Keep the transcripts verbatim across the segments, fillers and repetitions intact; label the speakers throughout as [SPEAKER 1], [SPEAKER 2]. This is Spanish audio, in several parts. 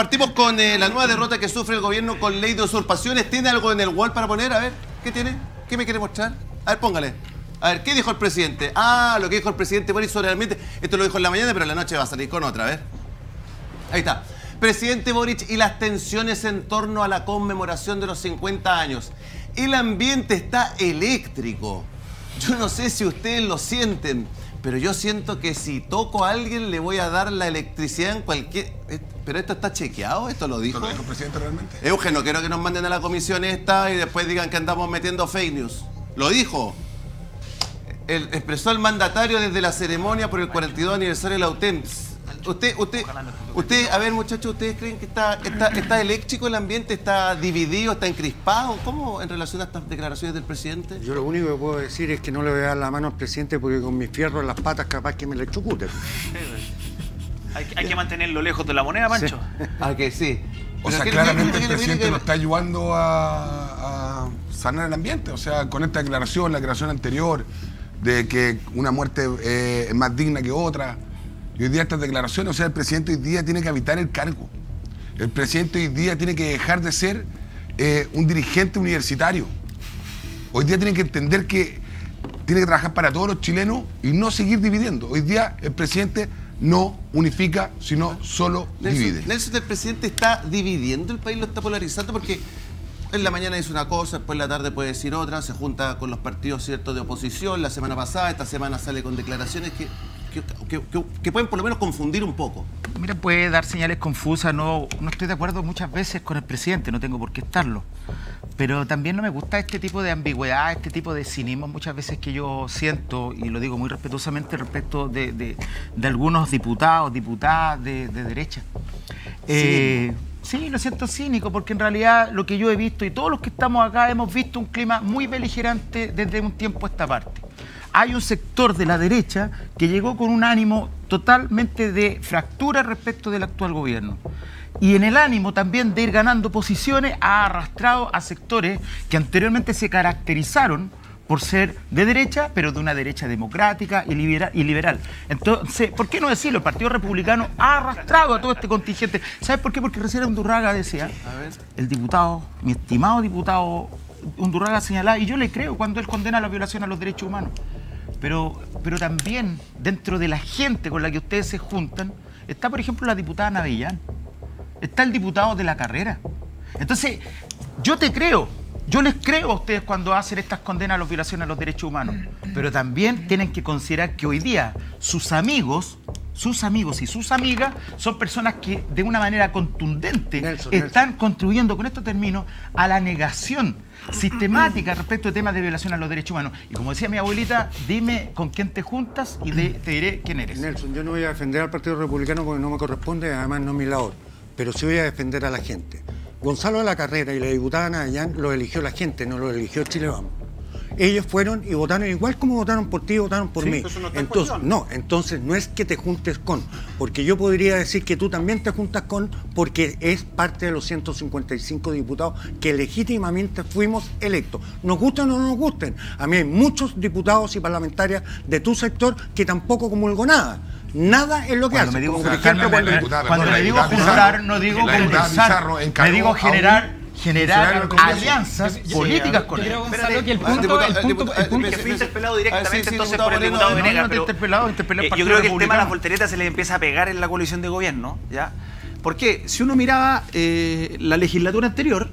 [SPEAKER 1] partimos con eh, la nueva derrota que sufre el gobierno con ley de usurpaciones. ¿Tiene algo en el wall para poner? A ver, ¿qué tiene? ¿Qué me quiere mostrar? A ver, póngale. A ver, ¿qué dijo el presidente? Ah, lo que dijo el presidente Boric sobre el ambiente. Esto lo dijo en la mañana, pero en la noche va a salir con otra, a ver. Ahí está. Presidente Boric y las tensiones en torno a la conmemoración de los cincuenta años. El ambiente está eléctrico. Yo no sé si ustedes lo sienten, pero yo siento que si toco a alguien le voy a dar la electricidad en cualquier... ¿Pero esto está chequeado? ¿Esto lo dijo?
[SPEAKER 2] ¿Esto lo dijo el presidente realmente?
[SPEAKER 1] Eugenio, no quiero que nos manden a la comisión esta y después digan que andamos metiendo fake news. ¿Lo dijo? El, expresó el mandatario desde la ceremonia por el cuarenta y dos aniversario de la U T E M. Usted, usted, usted, a ver muchachos, ¿ustedes creen que está, está, está eléctrico el ambiente? ¿Está dividido? ¿Está encrispado? ¿Cómo en relación a estas declaraciones del presidente?
[SPEAKER 3] Yo lo único que puedo decir es que no le voy a dar la mano al presidente porque con mis fierros en las patas capaz que me le chocute.
[SPEAKER 4] Hay, hay que mantenerlo lejos de la moneda, Pancho.
[SPEAKER 3] Sí.
[SPEAKER 1] Ah, que sí.
[SPEAKER 2] O sea, claramente el presidente lo está ayudando a, a sanar el ambiente. O sea, con esta declaración, la declaración anterior, de que una muerte eh, es más digna que otra. Y hoy día estas declaraciones, o sea, el presidente hoy día tiene que habitar el cargo. El presidente hoy día tiene que dejar de ser eh, un dirigente universitario. Hoy día tiene que entender que tiene que trabajar para todos los chilenos y no seguir dividiendo. Hoy día el presidente no unifica, sino solo
[SPEAKER 1] Nelson,
[SPEAKER 2] divide.
[SPEAKER 1] Nelson, el presidente está dividiendo el país, lo está polarizando porque en la mañana dice una cosa, después en la tarde puede decir otra, se junta con los partidos ciertos de oposición, la semana pasada, esta semana sale con declaraciones que, que, que, que, que pueden por lo menos confundir un poco.
[SPEAKER 5] Mira, puede dar señales confusas, no, no estoy de acuerdo muchas veces con el presidente, no tengo por qué estarlo. Pero también no me gusta este tipo de ambigüedad, este tipo de cinismo muchas veces que yo siento, y lo digo muy respetuosamente respecto de, de, de algunos diputados, diputadas de, de derecha. Eh, sí, lo siento cínico, porque en realidad lo que yo he visto, y todos los que estamos acá hemos visto un clima muy beligerante desde un tiempo a esta parte. Hay un sector de la derecha que llegó con un ánimo totalmente de fractura respecto del actual gobierno. Y en el ánimo también de ir ganando posiciones ha arrastrado a sectores que anteriormente se caracterizaron por ser de derecha, pero de una derecha democrática y liberal. Y liberal. Entonces, ¿por qué no decirlo? El Partido Republicano ha arrastrado a todo este contingente. ¿Sabes por qué? Porque recién Undurraga decía, a ver, el diputado, mi estimado diputado Undurraga señalaba, y yo le creo cuando él condena la violación a los derechos humanos, pero, pero también dentro de la gente con la que ustedes se juntan, está por ejemplo la diputada Navellán, está el diputado de la Carrera. Entonces, yo te creo, yo les creo a ustedes cuando hacen estas condenas a las violaciones a los derechos humanos, pero también tienen que considerar que hoy día sus amigos, sus amigos y sus amigas son personas que de una manera contundente Nelson, están Nelson. contribuyendo, con estos términos, a la negación sistemática respecto de temas de violación a los derechos humanos. Y como decía mi abuelita, dime con quién te juntas y de, te diré quién eres.
[SPEAKER 3] Nelson, yo no voy a defender al Partido Republicano porque no me corresponde, además no es mi labor, pero sí voy a defender a la gente. Gonzalo de la Carrera y la diputada Navellán lo eligió la gente, no lo eligió Chile Vamos. Ellos fueron y votaron igual como votaron por ti y votaron por sí, mí. No entonces, no, entonces no es que te juntes con, porque yo podría decir que tú también te juntas con, porque es parte de los ciento cincuenta y cinco diputados que legítimamente fuimos electos. Nos gusten o no nos gusten. A mí hay muchos diputados y parlamentarias de tu sector que tampoco comulgo nada. Nada es lo que hace.
[SPEAKER 5] Como por ejemplo, cuando, cuando le digo juntar, no digo conversar, me digo generar... generar alianzas políticas con él.
[SPEAKER 4] Yo creo, Gonzalo, que el punto... El punto, el punto que fui interpelado directamente entonces por el diputado Venegas, pero yo creo que el tema de las volteretas se le empieza a pegar en la coalición de gobierno, ¿ya? Porque si uno miraba eh, la legislatura anterior,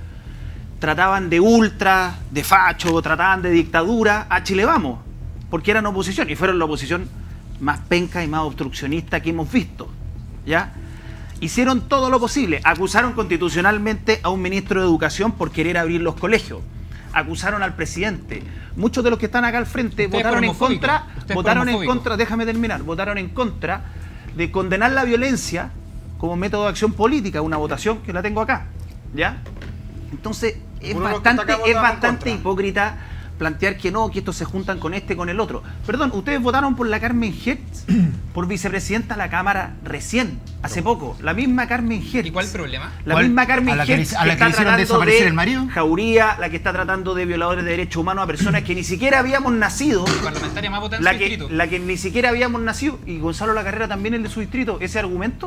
[SPEAKER 4] trataban de ultra, de facho, trataban de dictadura a Chile Vamos, porque eran oposición, y fueron la oposición más penca y más obstruccionista que hemos visto, ¿ya? Hicieron todo lo posible, acusaron constitucionalmente a un ministro de Educación por querer abrir los colegios, acusaron al presidente. Muchos de los que están acá al frente votaron en contra, votaron en contra, déjame terminar, votaron en contra de condenar la violencia como método de acción política, una votación que la tengo acá, ¿ya? Entonces es bastante, es bastante hipócrita plantear que no, que estos se juntan con este, con el otro. Perdón, ustedes votaron por la Carmen Hertz, por vicepresidenta de la Cámara recién, hace poco. La misma Carmen Hertz.
[SPEAKER 6] ¿Y cuál es el problema?
[SPEAKER 4] La
[SPEAKER 5] ¿Cuál?
[SPEAKER 4] misma Carmen
[SPEAKER 5] Hertz que,
[SPEAKER 4] que, que está tratando
[SPEAKER 5] desaparecer
[SPEAKER 4] de
[SPEAKER 5] el marido.
[SPEAKER 4] jauría, la que está tratando de violadores de derechos humanos a personas que ni siquiera habíamos nacido.
[SPEAKER 6] Parlamentaria más votada en
[SPEAKER 4] la
[SPEAKER 6] su
[SPEAKER 4] que,
[SPEAKER 6] distrito.
[SPEAKER 4] la que ni siquiera habíamos nacido. Y Gonzalo La Carrera también, el de su distrito. ¿Ese argumento?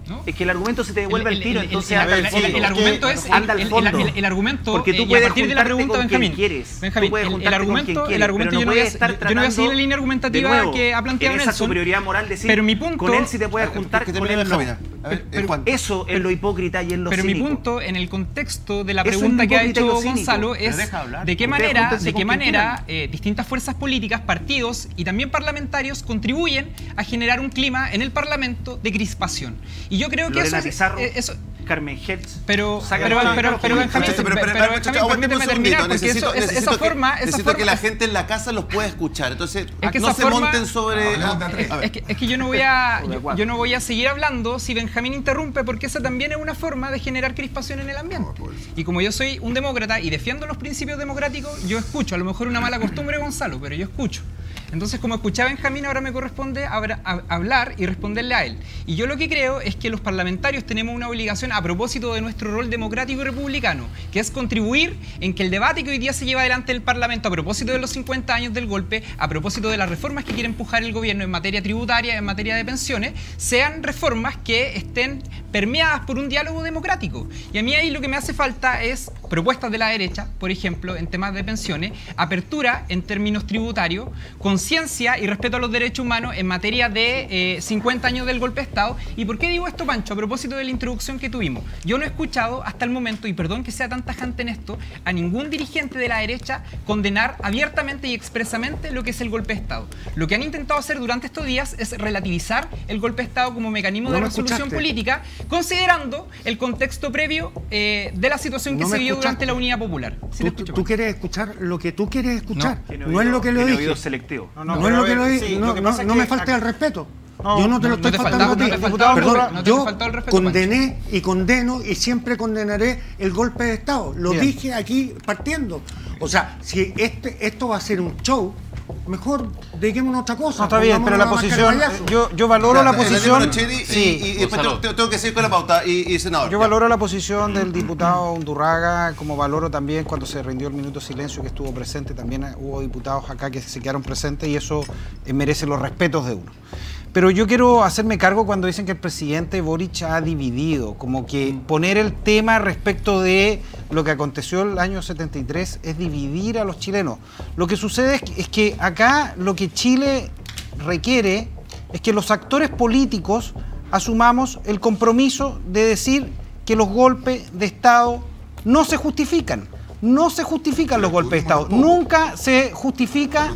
[SPEAKER 4] ¿No? Es que el argumento se te devuelve al tiro, entonces anda al fondo.
[SPEAKER 6] El argumento es anda al fondo. El, el, el argumento,
[SPEAKER 4] porque tú puedes
[SPEAKER 6] a partir de la pregunta, Benjamín,
[SPEAKER 4] quieres.
[SPEAKER 6] Benjamín,
[SPEAKER 4] tú puedes
[SPEAKER 6] el, el argumento, el argumento
[SPEAKER 4] no
[SPEAKER 6] yo, no voy a,
[SPEAKER 4] estar
[SPEAKER 6] yo no voy a seguir la línea argumentativa
[SPEAKER 4] nuevo,
[SPEAKER 6] que ha planteado
[SPEAKER 4] en esa
[SPEAKER 6] Nelson,
[SPEAKER 4] superioridad moral decir,
[SPEAKER 6] pero mi punto,
[SPEAKER 4] con él sí te puedes juntar, con él no.
[SPEAKER 1] A ver,
[SPEAKER 4] pero, eso es lo hipócrita y es lo
[SPEAKER 6] Pero
[SPEAKER 4] cínico.
[SPEAKER 6] mi punto, en el contexto de la pregunta que ha hecho Gonzalo, es de qué manera, de qué manera eh, distintas fuerzas políticas, partidos y también parlamentarios contribuyen a generar un clima en el Parlamento de crispación. Y yo creo que eso es... Eso,
[SPEAKER 4] Carmen Hertz.
[SPEAKER 6] Pero, pero, pero, pero, Benjamín,
[SPEAKER 1] pero, pero,
[SPEAKER 6] pero, Benjamín, permíteme terminar, porque
[SPEAKER 1] necesito,
[SPEAKER 6] eso,
[SPEAKER 1] necesito
[SPEAKER 6] esa
[SPEAKER 1] que,
[SPEAKER 6] forma... Esa
[SPEAKER 1] necesito
[SPEAKER 6] forma,
[SPEAKER 1] que la gente en la casa los pueda escuchar. Entonces,
[SPEAKER 6] es que
[SPEAKER 1] no se
[SPEAKER 6] forma,
[SPEAKER 1] monten sobre...
[SPEAKER 6] No, no, es, es, que, es que yo no voy a yo, yo no voy a seguir hablando si Benjamín interrumpe, porque esa también es una forma de generar crispación en el ambiente. Y como yo soy un demócrata y defiendo los principios democráticos, yo escucho. A lo mejor una mala costumbre, Gonzalo, pero yo escucho. Entonces, como escuché a Benjamín, ahora me corresponde hablar y responderle a él. Y yo lo que creo es que los parlamentarios tenemos una obligación a propósito de nuestro rol democrático y republicano, que es contribuir en que el debate que hoy día se lleva adelante en el Parlamento a propósito de los cincuenta años del golpe, a propósito de las reformas que quiere empujar el gobierno en materia tributaria, en materia de pensiones, sean reformas que estén permeadas por un diálogo democrático. Y a mí ahí lo que me hace falta es propuestas de la derecha, por ejemplo, en temas de pensiones, apertura en términos tributarios, conciencia y respeto a los derechos humanos en materia de eh, cincuenta años del golpe de Estado. ¿Y por qué digo esto, Pancho? A propósito de la introducción que tuvimos. Yo no he escuchado hasta el momento, y perdón que sea tan tajante en esto, a ningún dirigente de la derecha condenar abiertamente y expresamente lo que es el golpe de Estado. Lo que han intentado hacer durante estos días es relativizar el golpe de Estado como mecanismo no de resolución escuchaste. política, considerando el contexto previo eh, de la situación que no se vivió durante la Unidad Popular.
[SPEAKER 3] ¿Sí tú, tú quieres escuchar lo que tú quieres escuchar, no, no
[SPEAKER 4] oído,
[SPEAKER 3] es lo que lo dije.
[SPEAKER 4] Oído selectivo.
[SPEAKER 3] No, no, no es lo que lo dije, sí, no, lo que no, no me falte el respeto. No, yo no te lo estoy no te faltando a ti.
[SPEAKER 6] No Perdón, no
[SPEAKER 3] yo
[SPEAKER 6] el respeto,
[SPEAKER 3] condené
[SPEAKER 6] Pancho.
[SPEAKER 3] y condeno y siempre condenaré el golpe de Estado. Lo Bien. dije aquí partiendo. O sea, si este, esto va a ser un show, mejor dediquémonos a otra cosa.
[SPEAKER 5] No, está bien, pero la posición, yo, yo valoro claro, la posición...
[SPEAKER 1] Chedi, sí, y, y después tengo, tengo que seguir con la pauta, y, y senador.
[SPEAKER 5] Yo ya. valoro la posición del diputado Undurraga, como valoro también cuando se rindió el minuto de silencio que estuvo presente, también hubo diputados acá que se quedaron presentes y eso merece los respetos de uno. Pero yo quiero hacerme cargo cuando dicen que el presidente Boric ha dividido, como que poner el tema respecto de lo que aconteció el año setenta y tres es dividir a los chilenos. Lo que sucede es que, es que acá lo que Chile requiere es que los actores políticos asumamos el compromiso de decir que los golpes de Estado no se justifican. No se justifican los golpes de Estado. Nunca se justifica.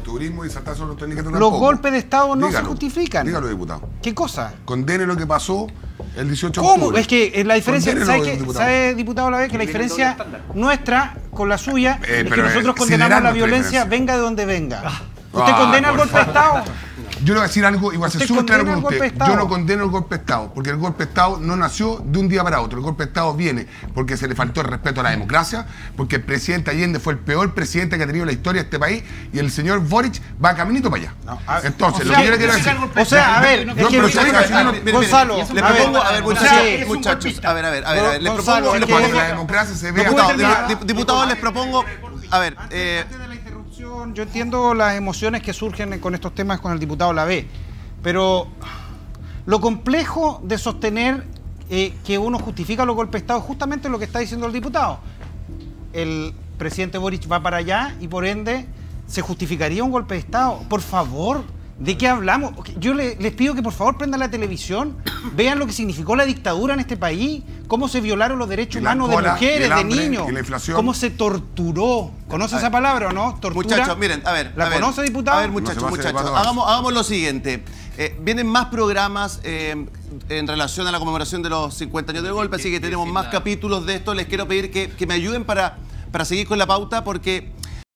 [SPEAKER 5] Los golpes de Estado no se justifican.
[SPEAKER 2] Dígalo, diputado.
[SPEAKER 5] ¿Qué cosa?
[SPEAKER 2] Condene lo que pasó el dieciocho de
[SPEAKER 5] octubre.
[SPEAKER 2] octubre.
[SPEAKER 5] Es que la diferencia, ¿sabe, que, diputado? ¿sabe, diputado la vez que la diferencia nuestra con la suya eh, es que nosotros condenamos la violencia venga de donde venga? Ah. ¿Usted ah, condena el golpe de Estado?
[SPEAKER 2] Yo le voy a decir algo y voy a ser súper claro con usted. Yo no condeno el golpe de Estado, porque el golpe de Estado no nació de un día para otro. El golpe de Estado viene porque se le faltó el respeto a la democracia, porque el presidente Allende fue el peor presidente que ha tenido la historia de este país y el señor Boric va caminito para allá. No, a, Entonces, o sea, lo que yo le quiero decir...
[SPEAKER 5] O sea, a ver, no, es que...
[SPEAKER 2] Pero no,
[SPEAKER 5] Gonzalo,
[SPEAKER 1] le propongo... A ver, muchachos, muchachos, a ver, a ver, a ver, les propongo...
[SPEAKER 2] Que la democracia se vea...
[SPEAKER 1] Diputados, les propongo... A ver,
[SPEAKER 5] eh... Yo entiendo las emociones que surgen con estos temas con el diputado Lavé, pero lo complejo de sostener eh, que uno justifica los golpes de Estado es justamente lo que está diciendo el diputado. El presidente Boric va para allá y por ende se justificaría un golpe de Estado. Por favor, ¿de qué hablamos? Yo le, les pido que por favor prendan la televisión, vean lo que significó la dictadura en este país, cómo se violaron los derechos humanos de mujeres, de niños, cómo se torturó. ¿Conoce esa palabra o no? Tortura.
[SPEAKER 1] Muchachos, miren, a ver.
[SPEAKER 5] ¿La
[SPEAKER 1] a ver,
[SPEAKER 5] conoce, diputado?
[SPEAKER 1] A ver, muchachos, no muchachos, hagamos, hagamos lo siguiente. Eh, vienen más programas eh, en relación a la conmemoración de los cincuenta años del golpe, así que tenemos más capítulos de esto. Les quiero pedir que, que me ayuden para, para seguir con la pauta, porque